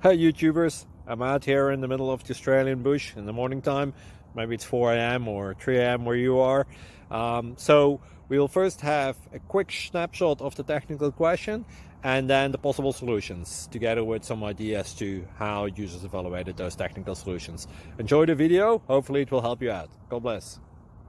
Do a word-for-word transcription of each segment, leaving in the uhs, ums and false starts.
Hey YouTubers, I'm out here in the middle of the Australian bush in the morning time. Maybe it's four A M or three A M where you are. Um, so we'll first have a quick snapshot of the technical question and then the possible solutions, together with some ideas to how users evaluated those technical solutions. Enjoy the video, hopefully it will help you out. God bless.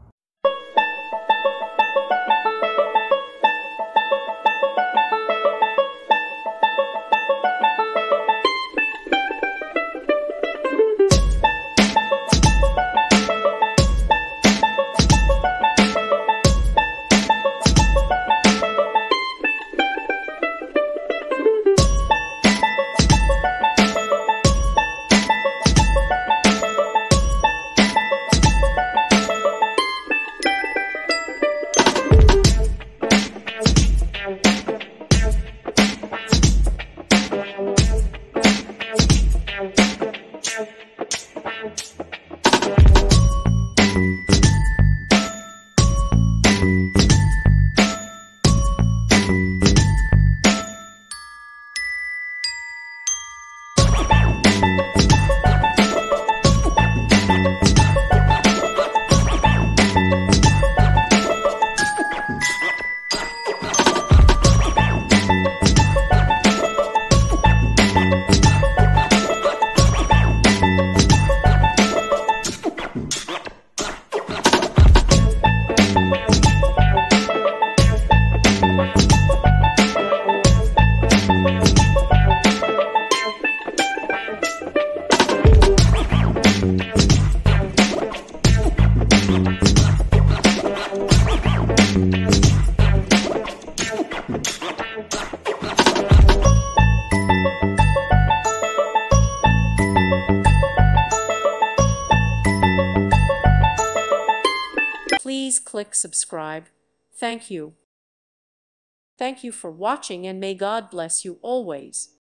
Please click subscribe. Thank you. Thank you for watching, and may God bless you always.